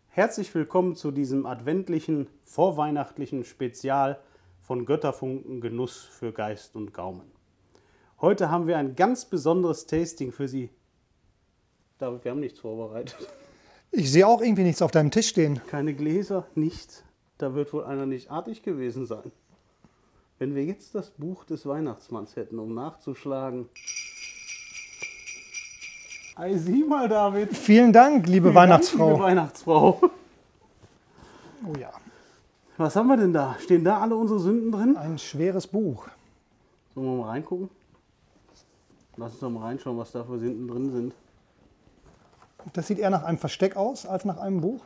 Herzlich willkommen zu diesem adventlichen, vorweihnachtlichen Spezial von Götterfunken Genuss für Geist und Gaumen. Heute haben wir ein ganz besonderes Tasting für Sie. David, wir haben nichts vorbereitet. Ich sehe auch irgendwie nichts auf deinem Tisch stehen. Keine Gläser, nichts. Da wird wohl einer nicht artig gewesen sein. Wenn wir jetzt das Buch des Weihnachtsmanns hätten, um nachzuschlagen. Ei, sieh mal, David. Vielen Dank, liebe Weihnachtsfrau. Liebe Weihnachtsfrau. Oh ja, Was haben wir denn da? Stehen da alle unsere Sünden drin? ein schweres Buch. Sollen wir mal reingucken? Lass uns doch mal reinschauen, was da für Sünden drin sind. Das sieht eher nach einem Versteck aus als nach einem Buch.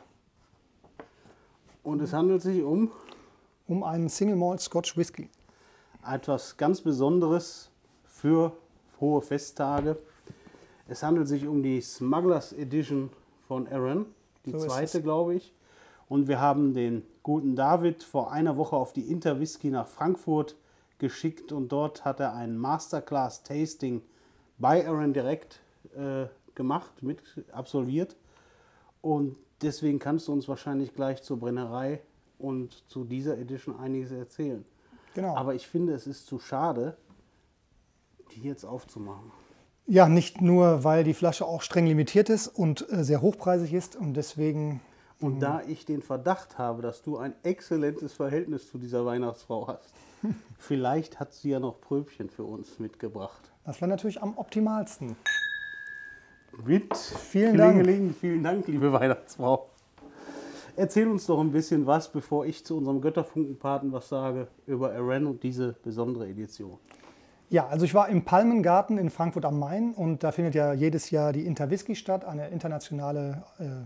Und es handelt sich um Um einen Single Malt Scotch Whisky. etwas ganz Besonderes für hohe Festtage. Es handelt sich um die Smugglers Edition von Arran, die So ist zweite, es. glaube ich. Und wir haben den guten David vor einer Woche auf die Interwhisky nach Frankfurt geschickt und dort hat er ein Masterclass-Tasting bei Arran direkt gemacht, mit absolviert. Und deswegen kannst du uns wahrscheinlich gleich zur Brennerei und zu dieser Edition einiges erzählen. Genau. Aber ich finde, es ist zu schade, die jetzt aufzumachen. Ja, nicht nur, weil die Flasche auch streng limitiert ist und sehr hochpreisig ist und deswegen. Und da ich den Verdacht habe, dass du ein exzellentes Verhältnis zu dieser Weihnachtsfrau hast, vielleicht hat sie ja noch Pröbchen für uns mitgebracht. Das wäre natürlich am optimalsten. Mit Vielen Dank. Klingeling, vielen Dank, liebe Weihnachtsfrau. Erzähl uns doch ein bisschen was, bevor ich zu unserem Götterfunkenpaten was sage, über Arran und diese besondere Edition. Ja, also ich war im Palmengarten in Frankfurt am Main und da findet ja jedes Jahr die Interwhisky statt, eine internationale,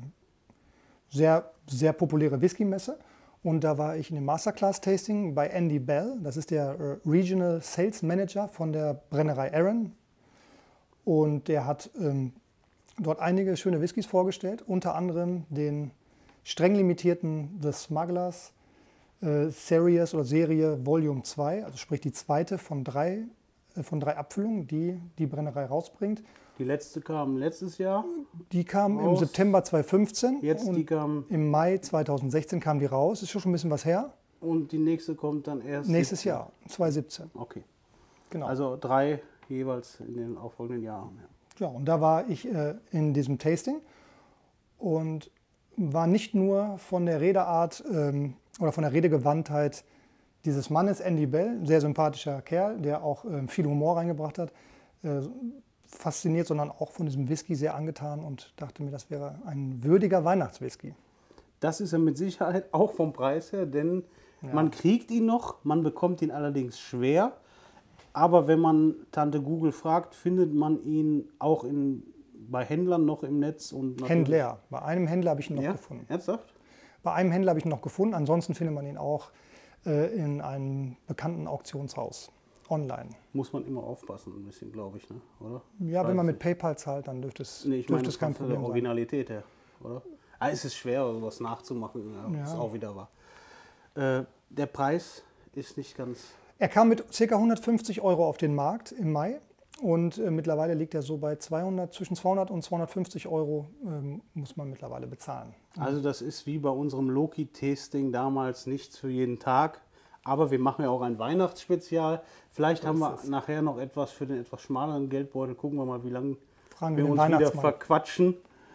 sehr, sehr populäre Whisky-Messe. Und da war ich in dem Masterclass-Tasting bei Andy Bell, das ist der Regional Sales Manager von der Brennerei Arran. Und der hat dort einige schöne Whiskys vorgestellt, unter anderem den streng limitierten The Smugglers Series oder Serie Volume 2, also sprich die zweite von drei Abfüllungen, die die Brennerei rausbringt. Die letzte kam letztes Jahr. Die kam im Raus. September 2015 Jetzt und die kam im Mai 2016 kam die raus. Ist schon ein bisschen was her. und die nächste kommt dann erst Nächstes 17. Jahr, 2017. Okay. Genau. Also 3 jeweils in den auffolgenden Jahren. Ja. Ja, und da war ich in diesem Tasting und war nicht nur von der Redeart oder von der Redegewandtheit dieses Mannes, Andy Bell, ein sehr sympathischer Kerl, der auch viel Humor reingebracht hat, fasziniert, sondern auch von diesem Whisky sehr angetan und dachte mir, das wäre ein würdiger Weihnachtswhisky. Das ist ja mit Sicherheit auch vom Preis her, denn man kriegt ihn noch, man bekommt ihn allerdings schwer. Aber wenn man Tante Google fragt, findet man ihn auch bei Händlern noch im Netz. Und natürlich- Händler. Bei einem Händler habe ich ihn noch Ja, gefunden. ernsthaft? Bei einem Händler habe ich ihn noch gefunden. Ansonsten findet man ihn auch in einem bekannten Auktionshaus online. Muss man immer aufpassen ein bisschen, glaube ich, ne? Oder? Ja, wenn man mit PayPal zahlt, dann dürfte es, Nee, ich dürfte meine, es kein von der Problem sein. Originalität her, oder? Es ist schwer, sowas nachzumachen, ja, ist auch wieder wahr. Der Preis ist nicht ganz... Er kam mit ca. 150 € auf den Markt im Mai und mittlerweile liegt er so bei zwischen 200 und 250 € muss man mittlerweile bezahlen. Also das ist wie bei unserem Loki-Tasting damals nichts für jeden Tag. Aber wir machen ja auch ein Weihnachtsspezial. Vielleicht haben wir nachher noch etwas für den etwas schmaleren Geldbeutel. Gucken wir mal, wie lange Fragen wir wir den uns wieder Weihnachtsmann. verquatschen.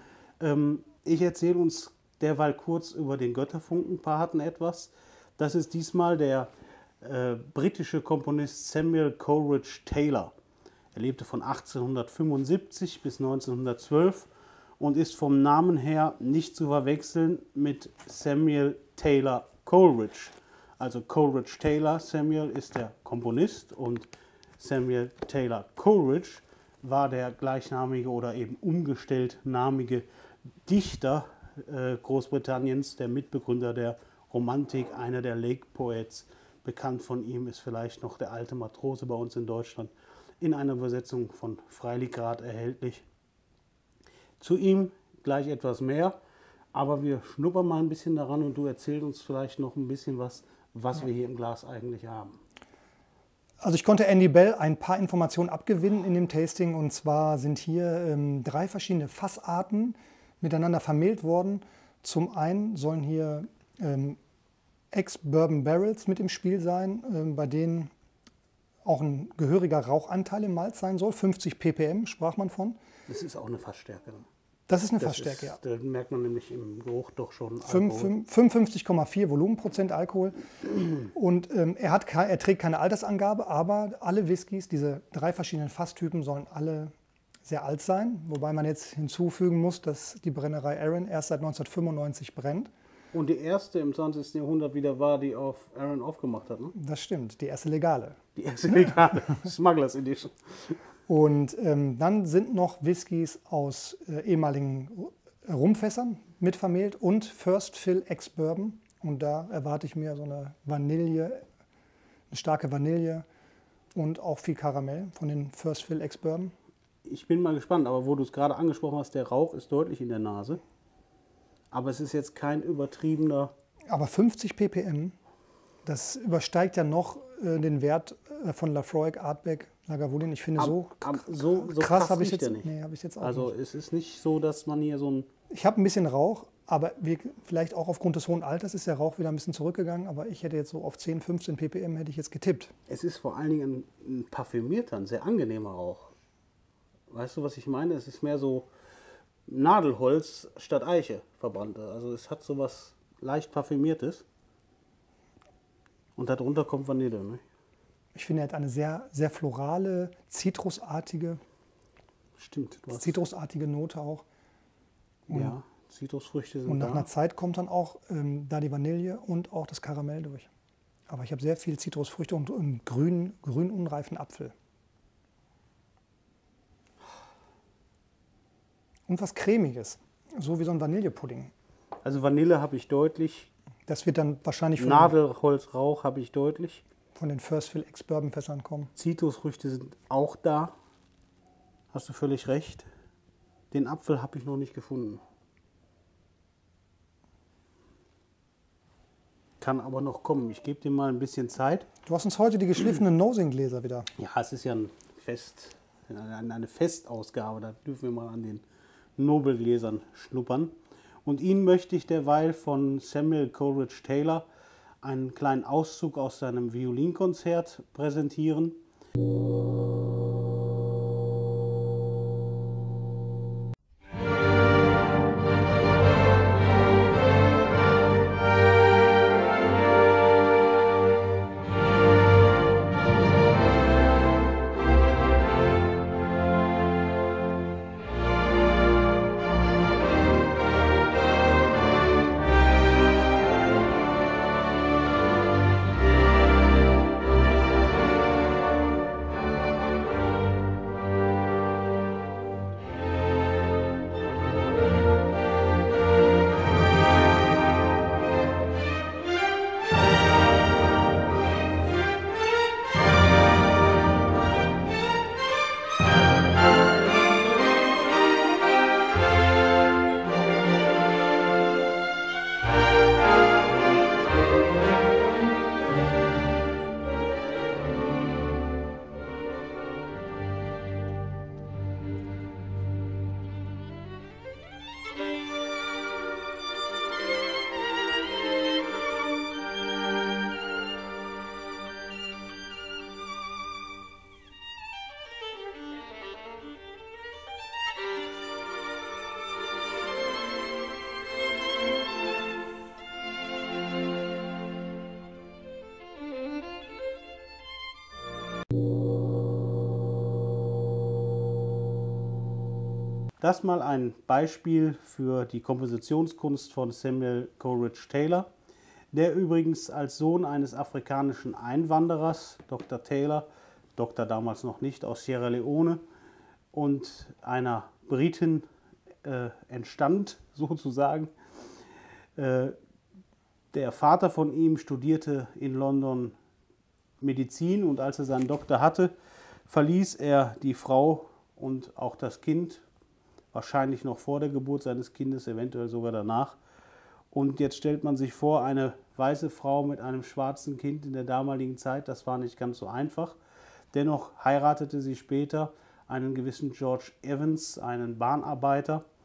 Ich erzähle uns derweil kurz über den Götterfunkenpaten etwas. Das ist diesmal der britische Komponist Samuel Coleridge Taylor. Er lebte von 1875 bis 1912 und ist vom Namen her nicht zu verwechseln mit Samuel Taylor Coleridge. Also Coleridge Taylor, Samuel ist der Komponist und Samuel Taylor Coleridge war der gleichnamige oder eben umgestelltnamige Dichter Großbritanniens, der Mitbegründer der Romantik, einer der Lake Poets. Bekannt von ihm ist vielleicht noch der alte Matrose bei uns in Deutschland, in einer Übersetzung von Freiligrath erhältlich. Zu ihm gleich etwas mehr, aber wir schnuppern mal ein bisschen daran und du erzählst uns vielleicht noch ein bisschen was wir hier im Glas eigentlich haben. Also ich konnte Andy Bell ein paar Informationen abgewinnen in dem Tasting und zwar sind hier 3 verschiedene Fassarten miteinander vermehlt worden Zum einen sollen hier Ex-Bourbon Barrels mit im Spiel sein, bei denen auch ein gehöriger Rauchanteil im Malz sein soll. 50 ppm sprach man von. Das ist auch eine Fassstärke. Das ist eine Fassstärke, ja. Da merkt man nämlich im Geruch doch schon Alkohol. 55,4 Volumenprozent Alkohol. Und er trägt keine Altersangabe, aber alle Whiskys, diese 3 verschiedenen Fasstypen, sollen alle sehr alt sein. Wobei man jetzt hinzufügen muss, dass die Brennerei Arran erst seit 1995 brennt. Und die erste im 20. Jahrhundert wieder war, die auf Arran aufgemacht hat, ne? Das stimmt, die erste legale. Die erste legale Smugglers Edition. Und dann sind noch Whiskys aus ehemaligen Rumfässern mit vermehlt und First Fill Ex-Bourbon. Und da erwarte ich mir so eine Vanille, eine starke Vanille und auch viel Karamell von den First Fill Ex-Bourbon. Ich bin mal gespannt, aber wo du es gerade angesprochen hast, der Rauch ist deutlich in der Nase. Aber es ist jetzt kein übertriebener... Aber 50 ppm, das übersteigt ja noch den Wert von Laphroaig, Ardbeg, Lagavulin. Ich finde, so krass habe ich jetzt nicht. Nee, habe ich jetzt auch also nicht. Es ist nicht so, dass man hier so ein... Ich habe ein bisschen Rauch, aber vielleicht auch aufgrund des hohen Alters ist der Rauch wieder ein bisschen zurückgegangen. Aber ich hätte jetzt so auf 10, 15 ppm hätte ich jetzt getippt. Es ist vor allen Dingen ein parfümierter, ein sehr angenehmer Rauch. Weißt du, was ich meine? Es ist mehr so Nadelholz statt Eiche verbrannte. Also es hat so was leicht parfümiertes. Und darunter kommt Vanille. Ne? Ich finde, er hat eine sehr, sehr florale, zitrusartige Note auch. Und, ja, Zitrusfrüchte sind da. Und nach einer Zeit kommt dann auch da die Vanille und auch das Karamell durch. Aber ich habe sehr viel Zitrusfrüchte und grün unreifen Apfel. Und was Cremiges, so wie so ein Vanillepudding. Also Vanille habe ich deutlich. Das wird dann wahrscheinlich Nadelholzrauch habe ich deutlich. Von den First Fill Ex-Bourbon Fässern kommen. Zitrusfrüchte sind auch da. Hast du völlig recht. Den Apfel habe ich noch nicht gefunden. Kann aber noch kommen. Ich gebe dir mal ein bisschen Zeit. Du hast uns heute die geschliffenen Nosing-Gläser wieder. Ja, es ist ja eine Festausgabe. Da dürfen wir mal an den Nobelgläsern schnuppern. Und Ihnen möchte ich derweil von Samuel Coleridge Taylor einen kleinen Auszug aus seinem Violinkonzert präsentieren. Das mal ein Beispiel für die Kompositionskunst von Samuel Coleridge Taylor, der übrigens als Sohn eines afrikanischen Einwanderers, Dr. Taylor, Doktor damals noch nicht, aus Sierra Leone und einer Britin entstand, sozusagen. Der Vater von ihm studierte in London Medizin und als er seinen Doktor hatte, verließ er die Frau und auch das Kind, wahrscheinlich noch vor der Geburt seines Kindes, eventuell sogar danach. Und jetzt stellt man sich vor, eine weiße Frau mit einem schwarzen Kind in der damaligen Zeit, das war nicht ganz so einfach. Dennoch heiratete sie später einen gewissen George Evans, einen Bahnarbeiter,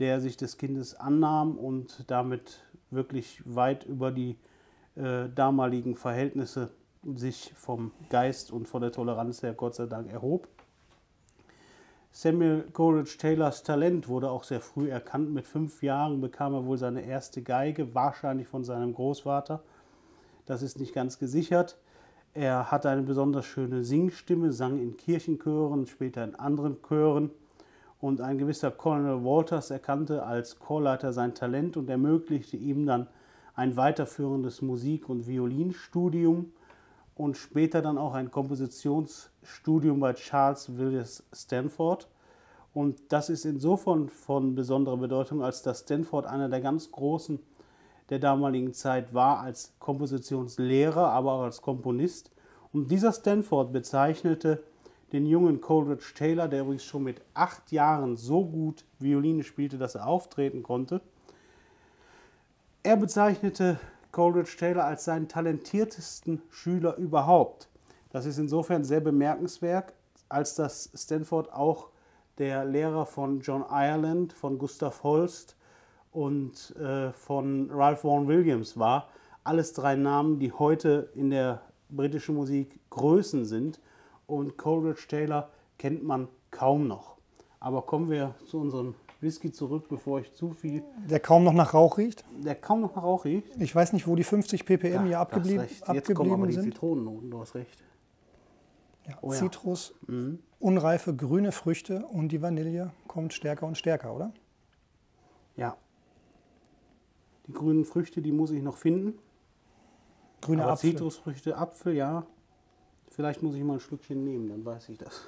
der sich des Kindes annahm und damit wirklich weit über die damaligen Verhältnisse sich vom Geist und von der Toleranz her Gott sei Dank erhob. Samuel Coleridge Taylors Talent wurde auch sehr früh erkannt. Mit 5 Jahren bekam er wohl seine erste Geige, wahrscheinlich von seinem Großvater. Das ist nicht ganz gesichert. Er hatte eine besonders schöne Singstimme, sang in Kirchenchören, später in anderen Chören. Und ein gewisser Colonel Walters erkannte als Chorleiter sein Talent und ermöglichte ihm dann ein weiterführendes Musik- und Violinstudium und später dann auch ein Kompositionsstudium bei Charles Villiers Stanford. Und das ist insofern von besonderer Bedeutung, als dass Stanford einer der ganz Großen der damaligen Zeit war, als Kompositionslehrer, aber auch als Komponist. Und dieser Stanford bezeichnete den jungen Coleridge Taylor, der übrigens schon mit 8 Jahren so gut Violine spielte, dass er auftreten konnte. Er bezeichnete Coleridge Taylor als seinen talentiertesten Schüler überhaupt. Das ist insofern sehr bemerkenswert, als dass Stanford auch der Lehrer von John Ireland, von Gustav Holst und von Ralph Vaughan Williams war. Alles 3 Namen, die heute in der britischen Musik Größen sind. Und Coleridge Taylor kennt man kaum noch. Aber kommen wir zu unserem Whisky zurück, bevor ich zu viel... Der kaum noch nach Rauch riecht. Der kaum noch nach Rauch riecht. Ich weiß nicht, wo die 50 ppm hier abgeblieben Jetzt kommen aber die sind. Zitronennoten, du hast recht. Ja, Oh ja. Zitrus, unreife grüne Früchte und die Vanille kommt stärker und stärker, oder? Ja. Die grünen Früchte, die muss ich noch finden. Grüne Aber Apfel. Zitrusfrüchte, Apfel, ja. Vielleicht muss ich mal ein Stückchen nehmen, dann weiß ich das.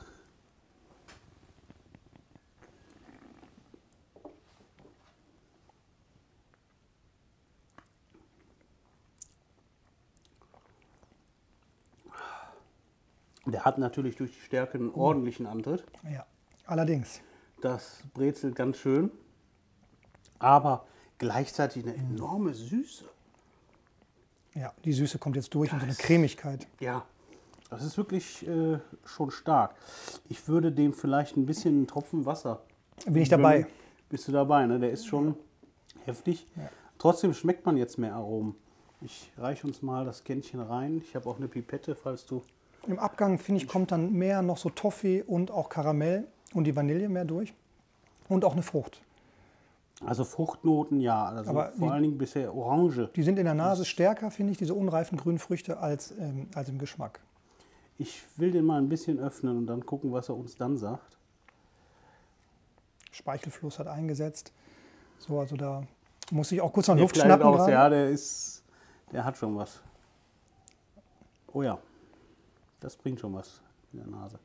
Der hat natürlich durch die Stärke einen ordentlichen Antritt. Ja, allerdings. Das brezelt ganz schön. Aber gleichzeitig eine enorme Süße. Ja, die Süße kommt jetzt durch und so eine Cremigkeit. Ja, das ist wirklich schon stark. Ich würde dem vielleicht ein bisschen einen Tropfen Wasser. Bin ich dabei? gönnen. Bist du dabei, ne? Der ist schon heftig. Ja. Trotzdem schmeckt man jetzt mehr Aromen. Ich reiche uns mal das Kännchen rein. Ich habe auch eine Pipette, falls du... Im Abgang, finde ich, kommt dann mehr noch so Toffee und auch Karamell und die Vanille mehr durch. Und auch eine Frucht. Also Fruchtnoten, ja. Also Aber vor allen Dingen bisher Orange. Die sind in der Nase stärker, finde ich, diese unreifen grünen Früchte, als im Geschmack. Ich will den mal ein bisschen öffnen und dann gucken, was er uns dann sagt. Speichelfluss hat eingesetzt. So, also da muss ich auch kurz noch Der Luft kleidet schnappen. aus, gerade. ja, der hat schon was. Oh ja, das bringt schon was in der Nase.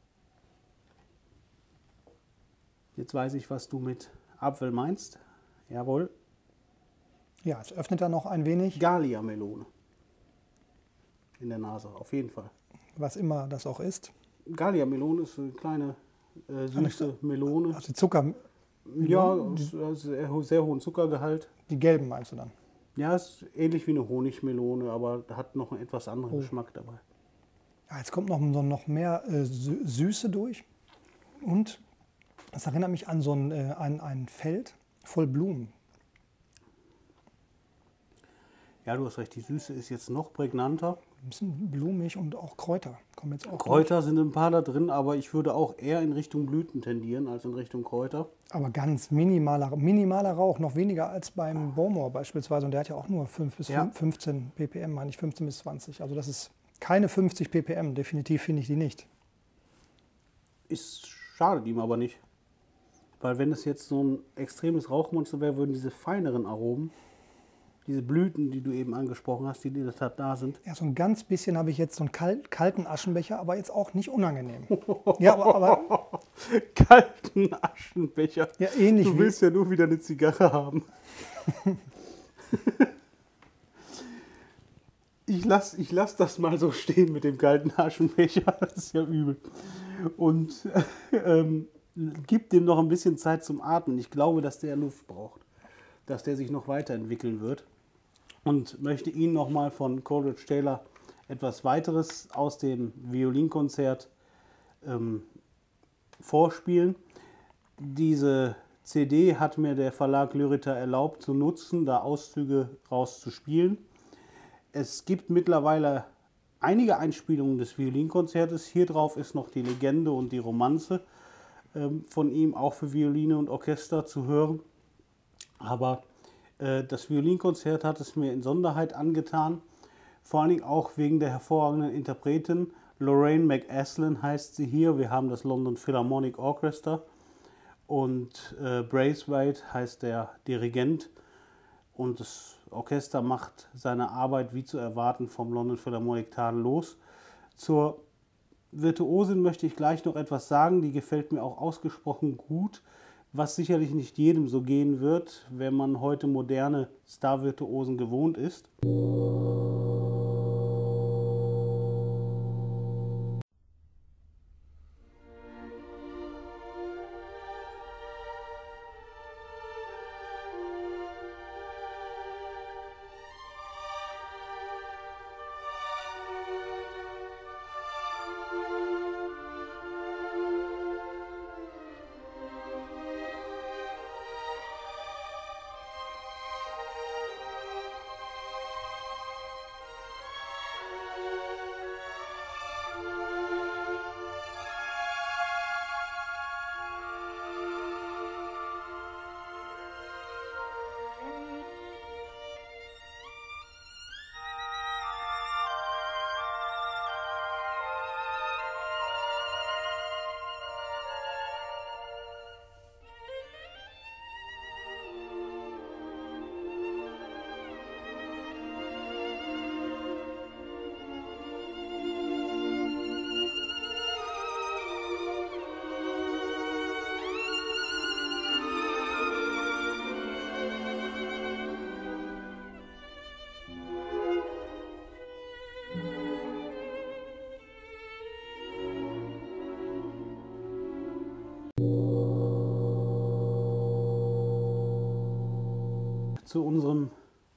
Jetzt weiß ich, was du mit Apfel meinst. Jawohl. Ja, es öffnet er noch ein wenig, Gallia-Melone. In der Nase, auf jeden Fall. was immer das auch ist. Gallia-Melone ist eine kleine, süße Melone. Also Zucker, Ja, sehr hohen Zuckergehalt. die gelben meinst du dann? Ja, ist ähnlich wie eine Honigmelone, aber hat noch einen etwas anderen Geschmack dabei. Ja, jetzt kommt noch mehr Süße durch. Und das erinnert mich an so ein Feld voll Blumen. Ja, du hast recht, die Süße ist jetzt noch prägnanter. Ein bisschen blumig und auch Kräuter kommen jetzt auch Kräuter sind ein paar da drin, aber ich würde auch eher in Richtung Blüten tendieren als in Richtung Kräuter. durch. Aber ganz minimaler Rauch, noch weniger als beim Bowmore beispielsweise. Und der hat ja auch nur 5 bis Ja. 15 ppm, meine ich, 15 bis 20. Also das ist keine 50 ppm, definitiv finde ich die nicht. Ist schadet ihm aber nicht. Weil wenn es jetzt so ein extremes Rauchmonster wäre, würden diese feineren Aromen, diese Blüten, die du eben angesprochen hast, die in der Tat da sind. Ja, so ein ganz bisschen habe ich jetzt so einen kalten Aschenbecher, aber jetzt auch nicht unangenehm. Ja, aber Kalten Aschenbecher. ja, ähnlich Du willst ja nur wieder eine Zigarre haben. Ich lass das mal so stehen mit dem kalten Aschenbecher. Das ist ja übel. Und gib dem noch ein bisschen Zeit zum Atmen. Ich glaube, dass der Luft braucht. Dass der sich noch weiterentwickeln wird. Und möchte Ihnen nochmal von Coleridge Taylor etwas weiteres aus dem Violinkonzert vorspielen. Diese CD hat mir der Verlag Lyrita erlaubt zu nutzen, da Auszüge rauszuspielen. Es gibt mittlerweile einige Einspielungen des Violinkonzertes. Hier drauf ist noch die Legende und die Romanze von ihm, auch für Violine und Orchester zu hören. Aber das Violinkonzert hat es mir in Sonderheit angetan, vor allen Dingen auch wegen der hervorragenden Interpretin. Lorraine McAslan heißt sie hier. Wir haben das London Philharmonic Orchestra und Braithwaite heißt der Dirigent. Und das Orchester macht seine Arbeit wie zu erwarten vom London Philharmonic tadellos. Zur Virtuosin möchte ich gleich noch etwas sagen, die gefällt mir auch ausgesprochen gut, was sicherlich nicht jedem so gehen wird, wenn man heute moderne Star-Virtuosen gewohnt ist. Zu unserem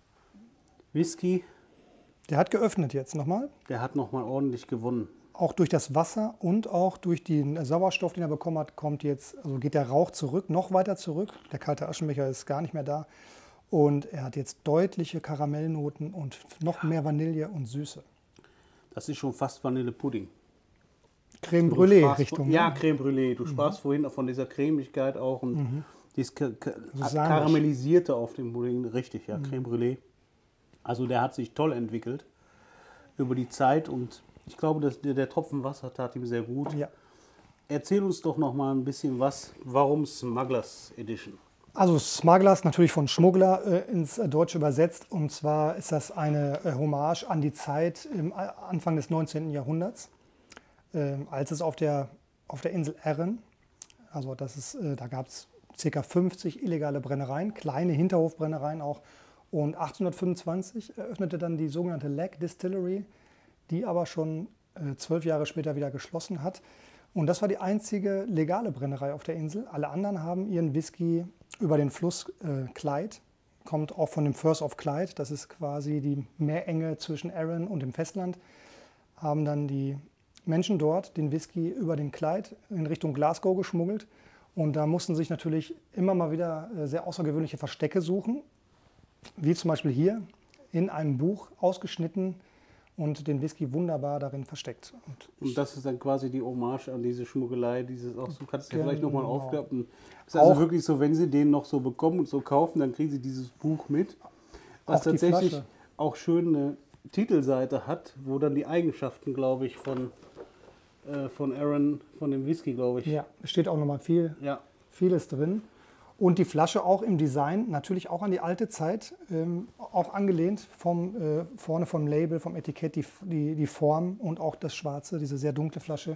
Whisky. Der hat geöffnet jetzt nochmal. Der hat nochmal ordentlich gewonnen. Auch durch das Wasser und auch durch den Sauerstoff, den er bekommen hat, geht der Rauch zurück, noch weiter zurück. Der kalte Aschenbecher ist gar nicht mehr da. Und er hat jetzt deutliche Karamellnoten und noch mehr Vanille und Süße. Das ist schon fast Vanillepudding. Creme Brûlée Richtung. Ja, Creme Brûlée. Du sprachst vorhin von dieser Cremigkeit auch und dieses Karamellisierte auf dem Pudding. Richtig, ja, Creme Brûlée. Also der hat sich toll entwickelt über die Zeit und ich glaube, dass der Tropfen Wasser tat ihm sehr gut. Ja. Erzähl uns doch noch mal ein bisschen was, warum Smugglers Edition? Also Smugglers natürlich von Schmuggler ins Deutsche übersetzt. Und zwar ist das eine Hommage an die Zeit im Anfang des 19. Jahrhunderts, als es auf der Insel Arran, also da gab es ca. 50 illegale Brennereien, kleine Hinterhofbrennereien auch. Und 1825 eröffnete dann die sogenannte Lag Distillery, die aber schon 12 Jahre später wieder geschlossen hat. Und das war die einzige legale Brennerei auf der Insel. Alle anderen haben ihren Whisky über den Fluss Clyde, kommt auch von dem Firth of Clyde, das ist quasi die Meerenge zwischen Arran und dem Festland, haben dann die Menschen dort den Whisky über den Clyde in Richtung Glasgow geschmuggelt. Und da mussten sich natürlich immer mal wieder sehr außergewöhnliche Verstecke suchen, wie zum Beispiel hier in einem Buch ausgeschnitten und den Whisky wunderbar darin versteckt. Und das ist dann quasi die Hommage an diese Schmuggelei, dieses auch, du kannst ja vielleicht nochmal aufklappen. Es ist auch also wirklich so, wenn Sie den noch so bekommen und so kaufen, dann kriegen Sie dieses Buch mit, was tatsächlich auch schön eine Titelseite hat, wo dann die Eigenschaften, glaube ich, von Arran, von dem Whisky, glaube ich. Ja, es steht auch nochmal vieles drin. Und die Flasche auch im Design, natürlich auch an die alte Zeit, auch angelehnt vorne vom Label, vom Etikett, die Form und auch das Schwarze, diese sehr dunkle Flasche,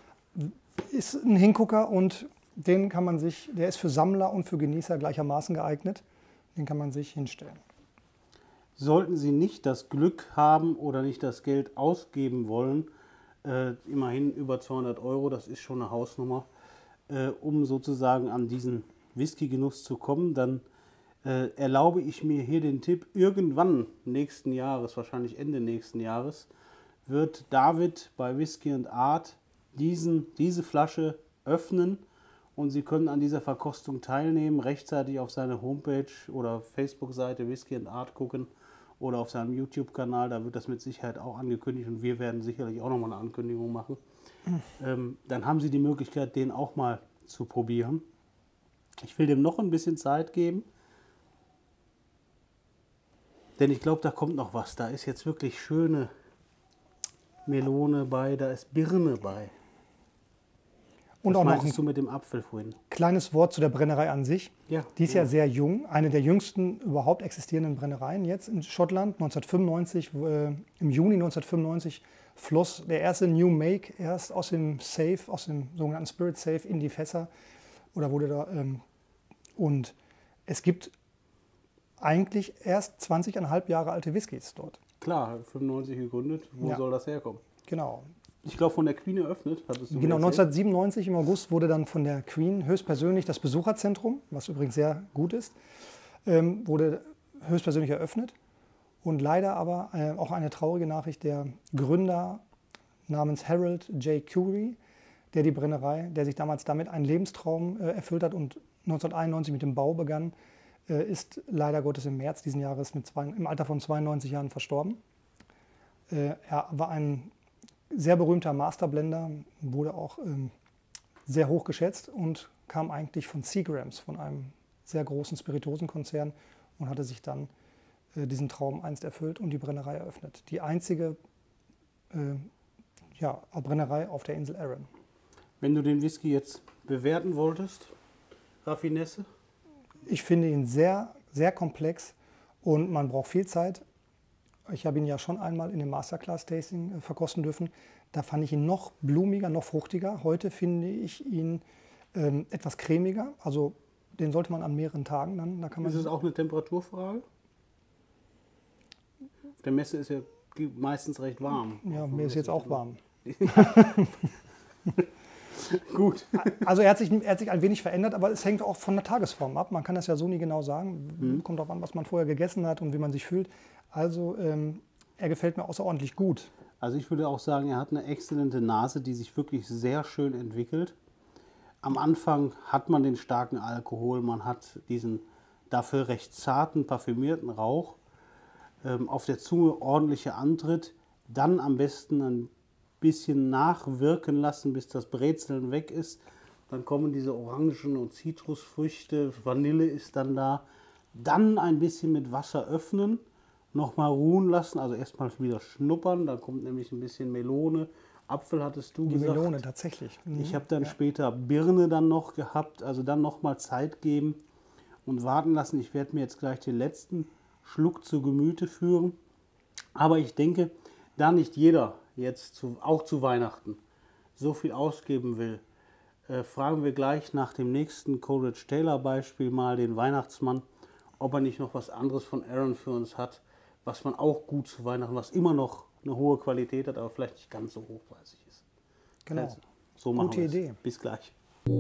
ist ein Hingucker und der ist für Sammler und für Genießer gleichermaßen geeignet. Den kann man sich hinstellen. Sollten Sie nicht das Glück haben oder nicht das Geld ausgeben wollen, immerhin über 200 €, das ist schon eine Hausnummer, um sozusagen an diesen Whisky-Genuss zu kommen, dann erlaube ich mir hier den Tipp, irgendwann nächsten Jahres, wahrscheinlich Ende nächsten Jahres, wird David bei Whisky & Art diese Flasche öffnen und Sie können an dieser Verkostung teilnehmen, rechtzeitig auf seine Homepage oder Facebook-Seite Whisky and Art gucken oder auf seinem YouTube-Kanal, da wird das mit Sicherheit auch angekündigt und wir werden sicherlich auch nochmal eine Ankündigung machen. Dann haben Sie die Möglichkeit, den auch mal zu probieren. Ich will dem noch ein bisschen Zeit geben, denn ich glaube, da kommt noch was. Da ist jetzt wirklich schöne Melone bei, da ist Birne bei. Und Was auch noch meintest ein du mit dem Apfel vorhin? kleines Wort zu der Brennerei an sich. Ja. Die ist ja sehr jung, eine der jüngsten überhaupt existierenden Brennereien jetzt in Schottland. 1995, im Juni 1995 floss der erste New Make erst aus dem Safe, aus dem sogenannten Spirit Safe in die Fässer oder wurde da und es gibt eigentlich erst 20,5 Jahre alte Whiskys dort. Klar, 95 gegründet. Wo Ja. soll das herkommen? Genau. Ich glaube, von der Queen eröffnet, hattest du mir Genau, erzählt. 1997 im August wurde dann von der Queen höchstpersönlich das Besucherzentrum, was übrigens sehr gut ist, wurde höchstpersönlich eröffnet. Und leider aber auch eine traurige Nachricht, der Gründer namens Harold J. Curie, der die Brennerei, der sich damals damit einen Lebenstraum erfüllt hat und 1991 mit dem Bau begann, ist leider Gottes im März diesen Jahres im Alter von 92 Jahren verstorben. Er war ein sehr berühmter Masterblender, wurde auch sehr hoch geschätzt und kam eigentlich von Seagrams, von einem sehr großen Spirituosenkonzern und hatte sich dann diesen Traum einst erfüllt und die Brennerei eröffnet. Die einzige Brennerei auf der Insel Arran. Wenn du den Whisky jetzt bewerten wolltest, Raffinesse? Ich finde ihn sehr, sehr komplex und man braucht viel Zeit. Ich habe ihn ja schon einmal in dem Masterclass-Tasting verkosten dürfen. Da fand ich ihn noch blumiger, noch fruchtiger. Heute finde ich ihn etwas cremiger. Also den sollte man an mehreren Tagen dann. Da kann man Ist es auch eine Temperaturfrage? Der Messe ist ja meistens recht warm. Ja, mir ist jetzt auch warm. Gut. Also er hat sich ein wenig verändert, aber es hängt auch von der Tagesform ab. Man kann das ja so nie genau sagen. Kommt darauf an, was man vorher gegessen hat und wie man sich fühlt. Also er gefällt mir außerordentlich gut. Also ich würde auch sagen, er hat eine exzellente Nase, die sich wirklich sehr schön entwickelt. Am Anfang hat man den starken Alkohol, man hat diesen dafür recht zarten, parfümierten Rauch. Auf der Zunge ordentlicher Antritt, dann am besten ein bisschen nachwirken lassen, bis das Brezeln weg ist. Dann kommen diese Orangen- und Zitrusfrüchte, Vanille ist dann da. Dann ein bisschen mit Wasser öffnen, nochmal ruhen lassen, also erstmal wieder schnuppern, dann kommt nämlich ein bisschen Melone. Apfel hattest du Die gesagt. Melone tatsächlich. Ich habe dann später Birne dann noch gehabt, also dann nochmal Zeit geben und warten lassen. Ich werde mir jetzt gleich den letzten Schluck zu Gemüte führen. Aber ich denke, da nicht jeder jetzt auch zu Weihnachten so viel ausgeben will, fragen wir gleich nach dem nächsten Coleridge Taylor Beispiel mal den Weihnachtsmann, ob er nicht noch was anderes von Arran für uns hat, was man auch gut zu Weihnachten, was immer noch eine hohe Qualität hat, aber vielleicht nicht ganz so hochpreisig ist. Genau. Also, so machen Gute wir es. Idee. Bis gleich.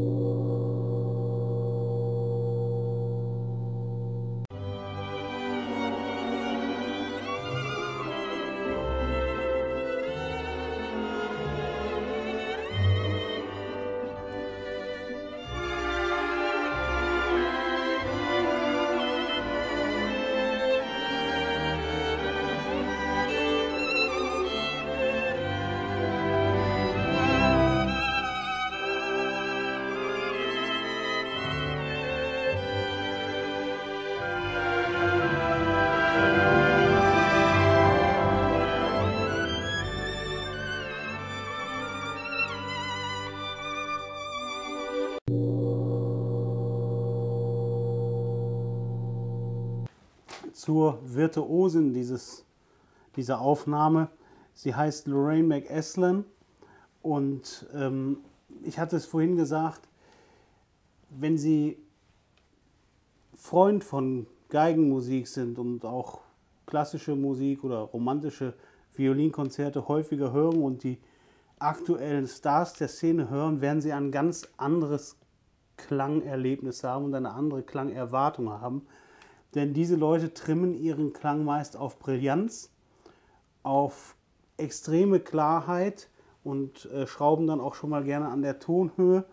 Zur Virtuosin dieser Aufnahme. Sie heißt Lorraine McAslan und ich hatte es vorhin gesagt, wenn Sie Freund von Geigenmusik sind und auch klassische Musik oder romantische Violinkonzerte häufiger hören und die aktuellen Stars der Szene hören, werden Sie ein ganz anderes Klangerlebnis haben und eine andere Klangerwartung haben. Denn diese Leute trimmen ihren Klang meist auf Brillanz, auf extreme Klarheit und schrauben dann auch schon mal gerne an der Tonhöhe.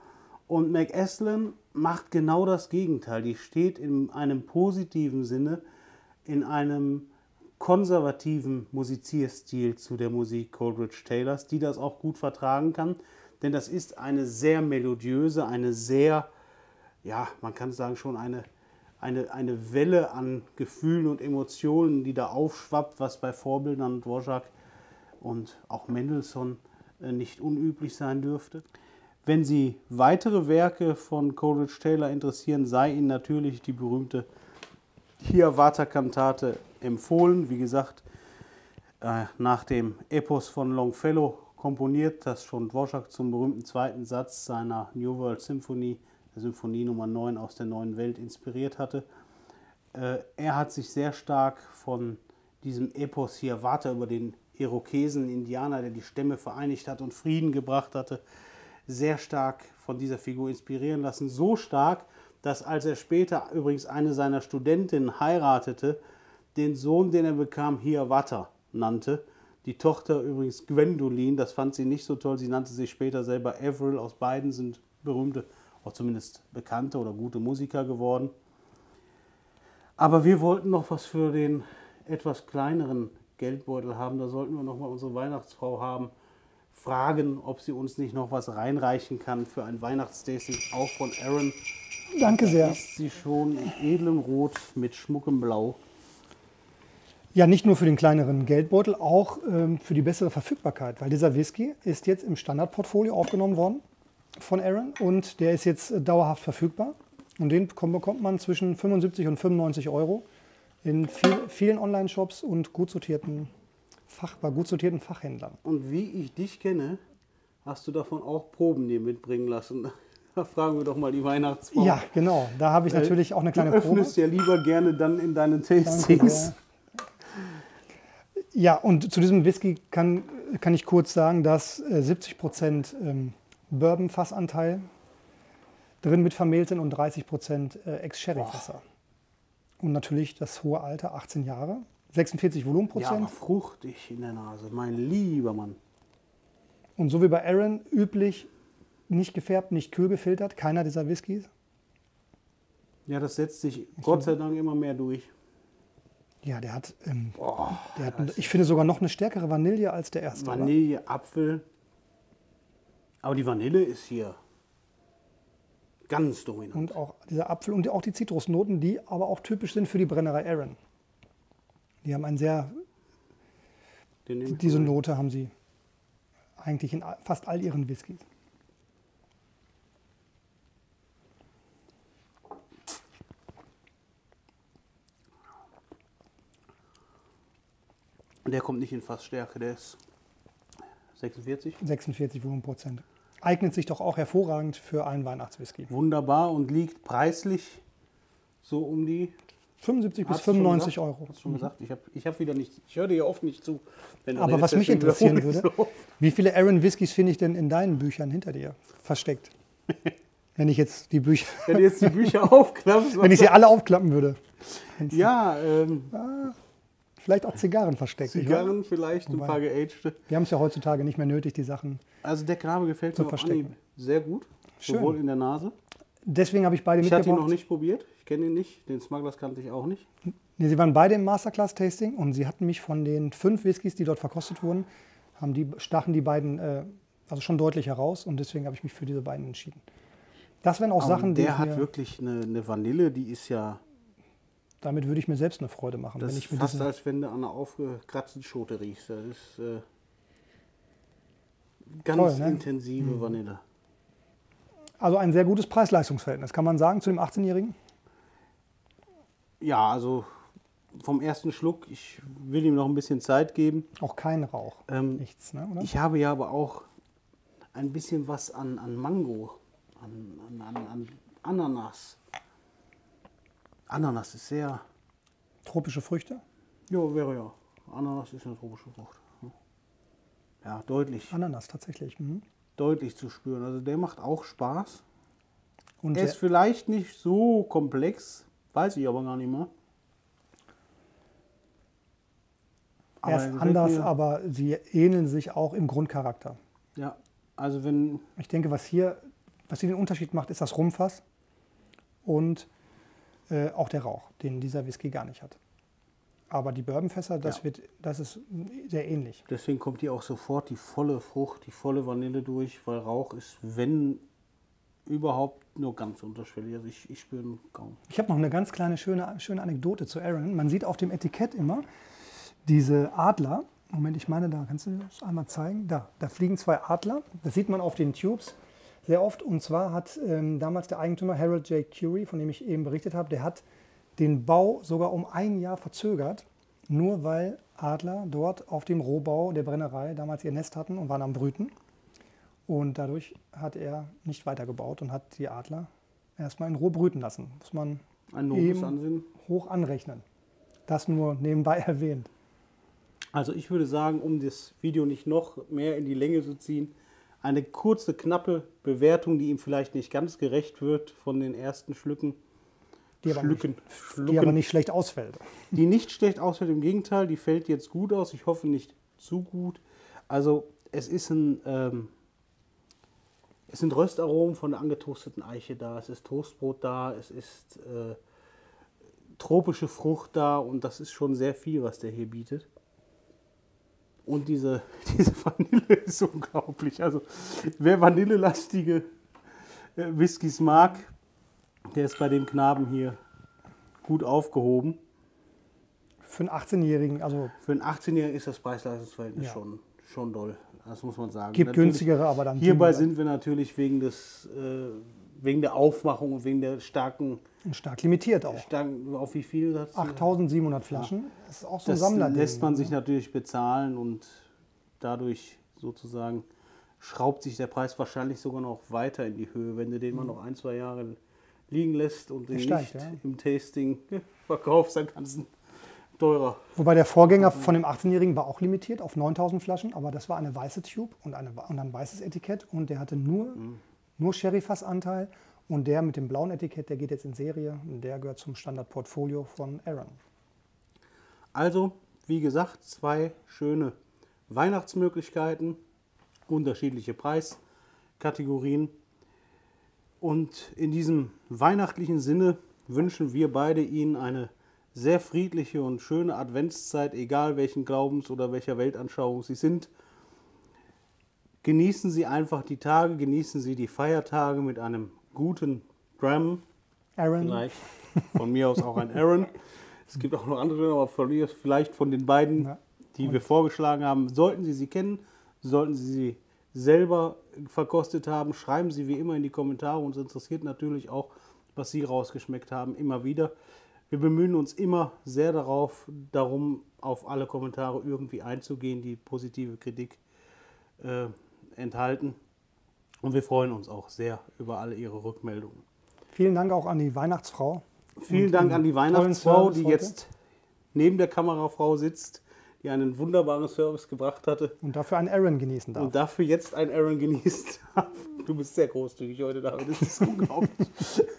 Und McAslan macht genau das Gegenteil. Die steht in einem positiven Sinne in einem konservativen Musizierstil zu der Musik Coleridge Taylors, die das auch gut vertragen kann. Denn das ist eine sehr melodiöse, eine sehr, ja, man kann sagen schon eine Welle an Gefühlen und Emotionen, die da aufschwappt, was bei Vorbildern Dvorak und auch Mendelssohn nicht unüblich sein dürfte. Wenn Sie weitere Werke von Coleridge Taylor interessieren, sei Ihnen natürlich die berühmte Hiawatha-Kantate empfohlen. Wie gesagt, nach dem Epos von Longfellow komponiert, das schon Dvorak zum berühmten zweiten Satz seiner New World Symphony, der Symphonie Nummer 9 aus der neuen Welt, inspiriert hatte. Er hat sich sehr stark von diesem Epos Hiawatha über den Irokesen, Indianer, der die Stämme vereinigt hat und Frieden gebracht hatte, sehr stark von dieser Figur inspirieren lassen. So stark, dass als er später übrigens eine seiner Studentinnen heiratete, den Sohn, den er bekam, Hiawatha nannte. Die Tochter übrigens Gwendoline, das fand sie nicht so toll. Sie nannte sich später selber Avril. Aus beiden sind berühmte, auch zumindest bekannte oder gute Musiker geworden. Aber wir wollten noch was für den etwas kleineren Geldbeutel haben. Da sollten wir noch mal unsere Weihnachtsfrau haben. Fragen, ob sie uns nicht noch was reinreichen kann für ein Weihnachtstasting, auch von Aaron. Danke sehr. Da ist sie schon in edlem Rot mit schmuckem Blau. Ja, nicht nur für den kleineren Geldbeutel, auch für die bessere Verfügbarkeit, weil dieser Whisky ist jetzt im Standardportfolio aufgenommen worden von Aaron und der ist jetzt dauerhaft verfügbar. Und den bekommt man zwischen 75 und 95 Euro in vielen Online-Shops und bei gut sortierten Fachhändlern. Und wie ich dich kenne, hast du davon auch Proben dir mitbringen lassen. Da fragen wir doch mal die Weihnachtsfrau. Ja, genau. Da habe ich natürlich auch eine kleine Probe. Du öffnest ja lieber gerne dann in deinen Tastings. Ja, und zu diesem Whisky kann ich kurz sagen, dass 70% Bourbon-Fassanteil drin mit vermehlt sind und 30% Ex-Sherry-Fässer. Und natürlich das hohe Alter, 18 Jahre, 46 Volumenprozent. Ja, aber fruchtig in der Nase, mein lieber Mann. Und so wie bei Aaron üblich, nicht gefärbt, nicht kühl gefiltert, keiner dieser Whiskys. Ja, das setzt sich Gott sei Dank immer mehr durch. Ja, der hat ich finde sogar noch eine stärkere Vanille als der erste. Vanille, oder? Apfel. Aber die Vanille ist hier ganz dominant. Und auch dieser Apfel und auch die Zitrusnoten, die aber auch typisch sind für die Brennerei Aaron. Die haben diese Note haben sie eigentlich in fast all ihren Whiskys. Der kommt nicht in Fassstärke, der ist 46. 46 Volumenprozent. Eignet sich doch auch hervorragend für einen Weihnachtswhisky. Wunderbar und liegt preislich so um die 75 bis 95 Euro. Hast du schon gesagt? Ich hab wieder nicht, ich höre dir ja oft nicht zu. Aber was mich interessieren würde, wie viele Aaron Whiskys finde ich denn in deinen Büchern hinter dir versteckt? Wenn ich jetzt die Bücher... Wenn du jetzt die Bücher aufklappst. Wenn ich sie alle aufklappen würde. Ja, vielleicht auch Zigarren versteckt. Zigarren vielleicht, ein paar geagte. Wir haben es ja heutzutage nicht mehr nötig, die Sachen Also der Knabe gefällt mir auf Anhieb sehr gut, sowohl in der Nase. Deswegen habe ich beide Ich mitgebracht. hatte ihn noch nicht probiert, ich kenne ihn nicht, den Smugglers kannte ich auch nicht. Nee, sie waren beide im Masterclass-Tasting und sie hatten mich von den 5 Whiskys, die dort verkostet wurden, stachen die beiden also schon deutlich heraus und deswegen habe ich mich für diese beiden entschieden. Das wären auch Sachen, die der hat wirklich eine Vanille, die ist ja... Damit würde ich mir selbst eine Freude machen. Das wenn ist ich mit fast, als wenn du an einer aufgekratzten Schote riechst. Das ist ganz toll, ne? intensive Vanille. Also ein sehr gutes Preis-Leistungs-Verhältnis, kann man sagen, zu dem 18-Jährigen? Ja, also vom ersten Schluck, ich will ihm noch ein bisschen Zeit geben. Auch kein Rauch, nichts, ne, oder? Ich habe ja aber auch ein bisschen was an Mango, an Ananas. Ananas ist sehr... Tropische Früchte? Ja, wäre ja. Ananas ist eine tropische Frucht. Ja, deutlich. Ananas tatsächlich. Mhm. Deutlich zu spüren. Also der macht auch Spaß. Und Er ist vielleicht nicht so komplex, weiß ich aber gar nicht mehr. Er ist anders, aber sie ähneln sich auch im Grundcharakter. Ja, also wenn... Ich denke, was hier Was hier den Unterschied macht, ist das Rumfass und auch der Rauch, den dieser Whisky gar nicht hat. Aber die Bourbonfässer, das ist sehr ähnlich. Deswegen kommt hier auch sofort die volle Frucht, die volle Vanille durch, weil Rauch ist, wenn überhaupt, nur ganz unterschwellig. Also ich spüre ihn kaum. Ich habe noch eine ganz kleine, schöne Anekdote zu Arran. Man sieht auf dem Etikett immer diese Adler. Moment, ich meine, da kannst du das einmal zeigen. Da fliegen 2 Adler. Das sieht man auf den Tubes sehr oft. Und zwar hat damals der Eigentümer Harold J. Curie, von dem ich eben berichtet habe, der hat den Bau sogar um 1 Jahr verzögert, nur weil Adler dort auf dem Rohbau der Brennerei damals ihr Nest hatten und waren am Brüten. Und dadurch hat er nicht weitergebaut und hat die Adler erstmal in Roh brüten lassen. Muss man eben hoch anrechnen. Das nur nebenbei erwähnt. Also ich würde sagen, um das Video nicht noch mehr in die Länge zu ziehen, eine kurze, knappe Bewertung, die ihm vielleicht nicht ganz gerecht wird von den ersten Schlücken. Die aber nicht schlecht ausfällt. Die nicht schlecht ausfällt, im Gegenteil, die fällt jetzt gut aus. Ich hoffe nicht zu gut. Also es ist es sind Röstaromen von der angetoasteten Eiche da, es ist Toastbrot da, es ist tropische Frucht da und das ist schon sehr viel, was der hier bietet. Und diese Vanille ist unglaublich. Also wer vanillelastige Whiskys mag, der ist bei dem Knaben hier gut aufgehoben. Für einen 18-Jährigen, also... Für einen 18-Jährigen ist das Preis-Leistungs-Verhältnis schon doll. Das muss man sagen. Gibt natürlich günstigere, aber dann... Hierbei sind wir natürlich wegen der Aufmachung und wegen der starken... Stark limitiert auch. Auf wie viel? 8.700 Flaschen. Ja. Das ist auch so ein Das Sammlerding. lässt man sich natürlich bezahlen und dadurch sozusagen schraubt sich der Preis wahrscheinlich sogar noch weiter in die Höhe, wenn du den mal noch 1, 2 Jahre liegen lässt und den steigt, nicht im Tasting verkaufst, dann kannst du teurer. Wobei der Vorgänger von dem 18-Jährigen war auch limitiert auf 9.000 Flaschen, aber das war eine weiße Tube und ein weißes Etikett und der hatte nur Sherry-Fassanteil und der mit dem blauen Etikett, der geht jetzt in Serie und der gehört zum Standardportfolio von Arran. Also, wie gesagt, 2 schöne Weihnachtsmöglichkeiten, unterschiedliche Preiskategorien. Und in diesem weihnachtlichen Sinne wünschen wir beide Ihnen eine sehr friedliche und schöne Adventszeit, egal welchen Glaubens oder welcher Weltanschauung Sie sind. Genießen Sie einfach die Tage, genießen Sie die Feiertage mit einem guten Dram. Arran. Vielleicht von mir aus auch ein Arran. Es gibt auch noch andere, aber vielleicht von den beiden, die wir vorgeschlagen haben. Sollten Sie sie kennen, sollten Sie sie selber verkostet haben, schreiben Sie wie immer in die Kommentare. Uns interessiert natürlich auch, was Sie rausgeschmeckt haben, immer wieder. Wir bemühen uns immer sehr darum, auf alle Kommentare irgendwie einzugehen, die positive Kritik enthalten. Und wir freuen uns auch sehr über alle Ihre Rückmeldungen. Vielen Dank auch an die Weihnachtsfrau. Vielen Dank an die Weihnachtsfrau, die jetzt neben der Kamerafrau sitzt, die einen wunderbaren Service gebracht hatte. Und dafür einen Arran genießen darf. Und dafür jetzt einen Arran genießen darf. Du bist sehr großzügig heute, David. Das ist unglaublich.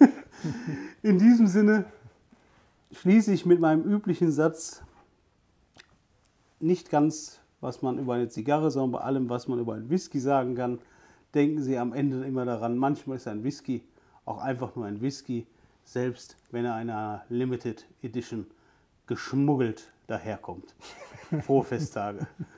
In diesem Sinne schließe ich mit meinem üblichen Satz, nicht ganz, was man über eine Zigarre, sondern bei allem, was man über einen Whisky sagen kann. Denken Sie am Ende immer daran, manchmal ist ein Whisky auch einfach nur ein Whisky, selbst wenn er in einer Limited Edition geschmuggelt daherkommt. Frohe Festtage.